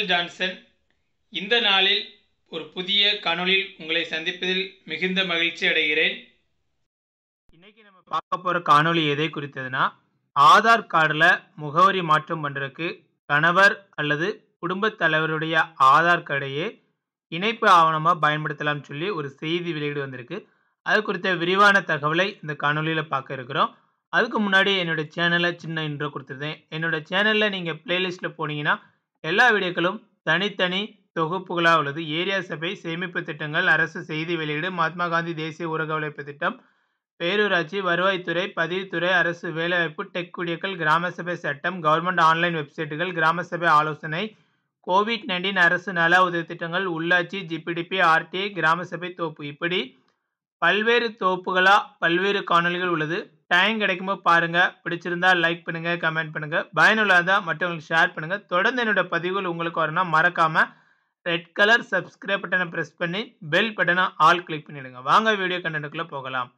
Michael Johnson. இந்த நாளில் ஒரு புதிய காணொளியில் உங்களை சந்திப்பதில் மிகுந்த மகிழ்ச்சி அடைகிறேன். இன்னைக்கு நம்ம பார்க்க போற காணொளி எதை குறித்ததுன்னா, ஆதார் கார்டில் முகவரி மாற்றம் பண்றதுக்கு கணவர் அல்லது குடும்பத் தலைவருடைய ஆதார் கார்டையே இணைப்பு ஆவணமாக பயன்படுத்தலாம்னு சொல்லி ஒரு செய்தி வெளியீடு வந்திருக்கு. அது குறித்த விரிவான தகவலை இந்த காணொலியில் பார்க்க இருக்கிறோம். அதுக்கு முன்னாடி என்னோட சேனலை சின்ன இன்ட்ரோ கொடுத்துருந்தேன். என்னோட சேனலில் நீங்கள் பிளேலிஸ்ட்டில் போனீங்கன்னா எல்லா வீடியோக்களும் தனித்தனி தொகுப்புகளாக உள்ளது. ஏரியா சபை சேமிப்பு திட்டங்கள், அரசு செய்தி வெளியீடு, மகாத்மா காந்தி தேசிய ஊரக உழைப்பு திட்டம், பேரூராட்சி, வருவாய்த்துறை, பதிவுத்துறை, அரசு வேலைவாய்ப்பு, டெக் வீடியோக்கள், கிராம சபை சட்டம், கவர்மெண்ட் ஆன்லைன் வெப்சைட்டுகள், கிராம சபை ஆலோசனை, கோவிட்-19 அரசு நல உதவி திட்டங்கள், உள்ளாட்சி, ஜிபிடிபி, ஆர்டிஐ, கிராம சபை தொகுப்பு, இப்படி பல்வேறு தொகுப்புகளாக பல்வேறு காணொலிகள் உள்ளது. டைம் கிடைக்கும்போது பாருங்க. பிடிச்சிருந்தா லைக் பண்ணுங்க, கமெண்ட் பண்ணுங்க. பயனுள்ளதா மற்றவங்களுக்கு ஷேர் பண்ணுங்க. தொடர்ந்து என்னோட பதிவுகள் உங்களுக்கு வரணும். மறக்காம ரெட் கலர் சப்ஸ்கிரைப் பட்டனை பிரஸ் பண்ணி பெல் பட்டனை ஆல் கிளிக் பண்ணிடுங்க. வாங்க வீடியோ கண்டென்ட்டுக்குள்ள போகலாம்.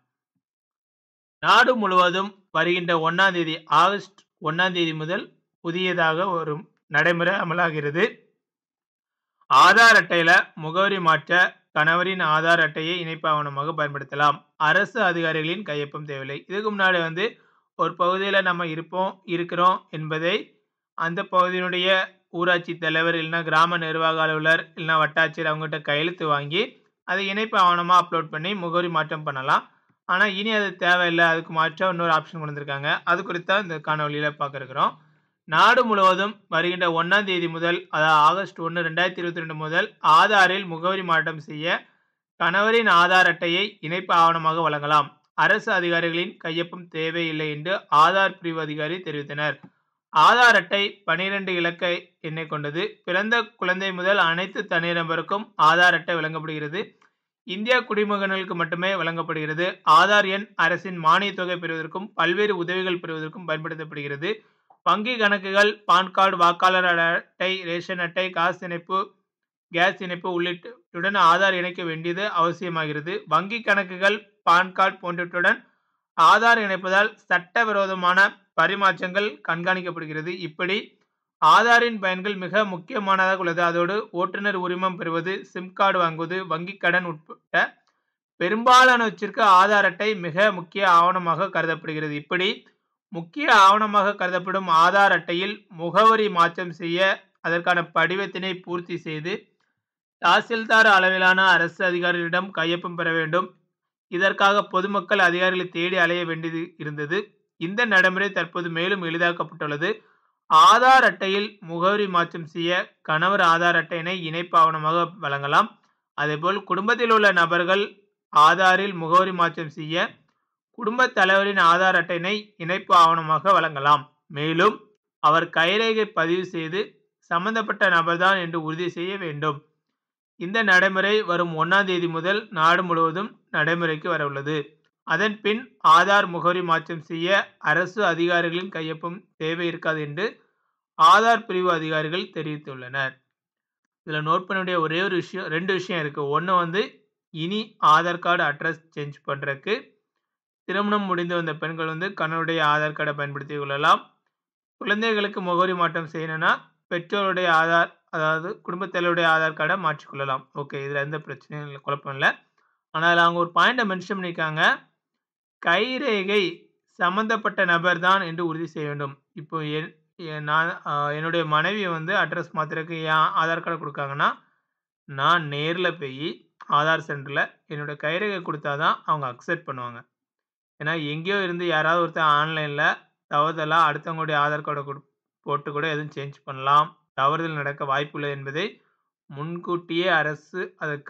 நாடு முழுவதும் வருகின்ற 1ஆம் தேதி ஆகஸ்ட் 1ஆம் தேதி முதல் புதியதாக ஒரு நடைமுறை அமலாகிறது. ஆதார் அட்டையில முகவரி மாற்ற கணவரின் ஆதார் அட்டையை இணைப்பு ஆவணமாக பயன்படுத்தலாம். அரசு அதிகாரிகளின் கையொப்பம் தேவையில்லை. இதுக்கு முன்னாடி ஒரு பகுதியில் நம்ம இருக்கிறோம் என்பதை அந்த பகுதியினுடைய ஊராட்சி தலைவர் இல்லைன்னா கிராம நிர்வாக அலுவலர் இல்லைன்னா வட்டாட்சியர் அவங்ககிட்ட கையெழுத்து வாங்கி அதை இணைப்பு ஆவணமாக அப்லோட் பண்ணி முகவரி மாற்றம் பண்ணலாம். ஆனால் இனி அது தேவையில்லை. அதுக்கு மாற்ற இன்னொரு ஆப்ஷன் கொண்டு வந்திருக்காங்க. அது குறித்தான் இந்த காணொலியில் பார்க்க இருக்கிறோம். நாடு முழுவதும் வருகின்ற 1ஆம் தேதி முதல், அதாவது ஆகஸ்ட் 1, 2022 முதல் ஆதாரில் முகவரி மாற்றம் செய்ய கணவரின் ஆதார் அட்டையை இணைப்பு ஆவணமாக வழங்கலாம். அரசு அதிகாரிகளின் கையொப்பம் தேவையில்லை என்று ஆதார் பிரிவு அதிகாரி தெரிவித்தனர். ஆதார் அட்டை 12 இலக்க எண்ணை கொண்டது. பிறந்த குழந்தை முதல் அனைத்து தனிநபருக்கும் ஆதார் அட்டை வழங்கப்படுகிறது. இந்தியா குடிமகன்களுக்கு மட்டுமே வழங்கப்படுகிறது. ஆதார் எண் அரசின் மானிய தொகை பெறுவதற்கும் பல்வேறு உதவிகள் பெறுவதற்கும் பயன்படுத்தப்படுகிறது. வங்கி கணக்குகள், பான் கார்டு, வாக்காளர் அட்டை, ரேஷன் அட்டை, காசு இணைப்பு, கேஸ் இணைப்பு உள்ளிட்டவுடன் ஆதார் இணைக்க வேண்டியது அவசியமாகிறது. வங்கி கணக்குகள், பான் கார்டு போன்றவற்றுடன் ஆதார் இணைப்பதால் சட்டவிரோதமான பரிமாற்றங்கள் கண்காணிக்கப்படுகிறது. இப்படி ஆதாரின் பயன்கள் மிக முக்கியமானதாக உள்ளது. அதோடு ஓட்டுநர் உரிமம் பெறுவது, சிம் கார்டு வாங்குவது, வங்கி கடன் உட்பட்ட பெரும்பாலானவற்றிற்கு ஆதார் அட்டை மிக முக்கிய ஆவணமாக கருதப்படுகிறது. இப்படி முக்கிய ஆவணமாக கருதப்படும் ஆதார் அட்டையில் முகவரி மாற்றம் செய்ய அதற்கான படிவத்தினை பூர்த்தி செய்து தாசில்தார் அளவிலான அரசு அதிகாரிகளிடம் கையொப்பம் பெற வேண்டும். இதற்காக பொதுமக்கள் அதிகாரிகளை தேடி அலைய வேண்டியது இருந்தது. இந்த நடைமுறை தற்போது மேலும் எளிதாக்கப்பட்டுள்ளது. ஆதார் அட்டையில் முகவரி மாற்றம் செய்ய கணவர் ஆதார் அட்டையினை இணைப்பு ஆவணமாக வழங்கலாம். அதேபோல் குடும்பத்தில் உள்ள நபர்கள் ஆதாரில் முகவரி மாற்றம் செய்ய குடும்பத் தலைவரின் ஆதார் அட்டையினை இணைப்பு ஆவணமாக வழங்கலாம். மேலும் அவர் கைரேகை பதிவு செய்து சம்பந்தப்பட்ட நபர்தான் என்று உறுதி செய்ய வேண்டும். இந்த நடைமுறை வரும் 1ஆம் தேதி முதல் நாடு முழுவதும் நடைமுறைக்கு வர உள்ளது. அதன் பின் ஆதார் முகவரி மாற்றம் செய்ய அரசு அதிகாரிகளின் கையொப்பம் தேவை இருக்காது என்று ஆதார் பிரிவு அதிகாரிகள் தெரிவித்துள்ளனர். இதில் நோட் பண்ண வேண்டிய ஒரே ஒரு விஷயம், 2 விஷயம் இருக்கு. ஒன்று இனி ஆதார் கார்டு அட்ரஸ் சேஞ்ச் பண்ணுறதுக்கு திருமணம் முடிந்து வந்த பெண்கள் கணவருடைய ஆதார் கார்டை பயன்படுத்தி கொள்ளலாம். குழந்தைகளுக்கு முகவரி மாற்றம் செய்யணும்னா பெற்றோருடைய ஆதார், அதாவது குடும்பத் தலைவருடைய ஆதார் கார்டை மாற்றிக்கொள்ளலாம். ஓகே, இதில் எந்த பிரச்சனையும் இல்லை, குழப்பம் இல்லை. ஆனால் அவங்க ஒரு பாயிண்டை மென்ஷன் பண்ணியிருக்காங்க. கைரேகை சம்பந்தப்பட்ட நபர் தான் என்று உறுதி செய்ய வேண்டும். இப்போ நான் என்னுடைய மனைவி அட்ரஸ் மாத்திரக்கு என் ஆதார் கார்டை கொடுக்காங்கன்னா நான் நேரில் போய் ஆதார் சென்டரில் என்னோட கைரேகை கொடுத்தா தான் அவங்க அக்செப்ட் பண்ணுவாங்க. ஏன்னா எங்கேயோ இருந்து யாராவது ஒருத்தர் ஆன்லைனில் தவறுதலாக அடுத்தவங்களுடைய ஆதார் கார்டை போட்டு கூட எதுவும் சேஞ்ச் பண்ணலாம், தவறுதல் நடக்க வாய்ப்புள்ளது என்பதை முன்கூட்டியே அரசு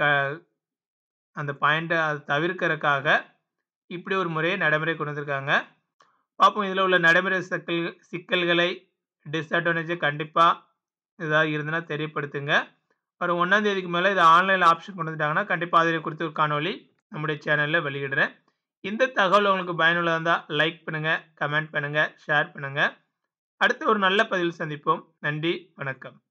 அந்த பாயிண்ட்டை அதை தவிர்க்கிறதுக்காக இப்படி ஒரு முறையை நடைமுறை கொண்டு வந்திருக்காங்க. பார்ப்போம் இதில் உள்ள நடைமுறை சிக்கல்களை, டிஸ்அட்வான்டேஜை கண்டிப்பாக ஏதாவது இருந்ததுன்னா தெரியப்படுத்துங்க. வரும் 1ஆம் தேதிக்கு மேலே இது ஆன்லைனில் ஆப்ஷன் கொண்டு வந்துட்டாங்கன்னா கண்டிப்பாக அதில் குறித்து ஒரு காணொலி நம்முடைய சேனலில் வெளியிடுறேன். இந்த தகவல் உங்களுக்கு பயனுள்ளதாக இருந்தால் லைக் பண்ணுங்கள், கமெண்ட் பண்ணுங்கள், ஷேர் பண்ணுங்கள். அடுத்து ஒரு நல்ல பதிவில் சந்திப்போம். நன்றி, வணக்கம்.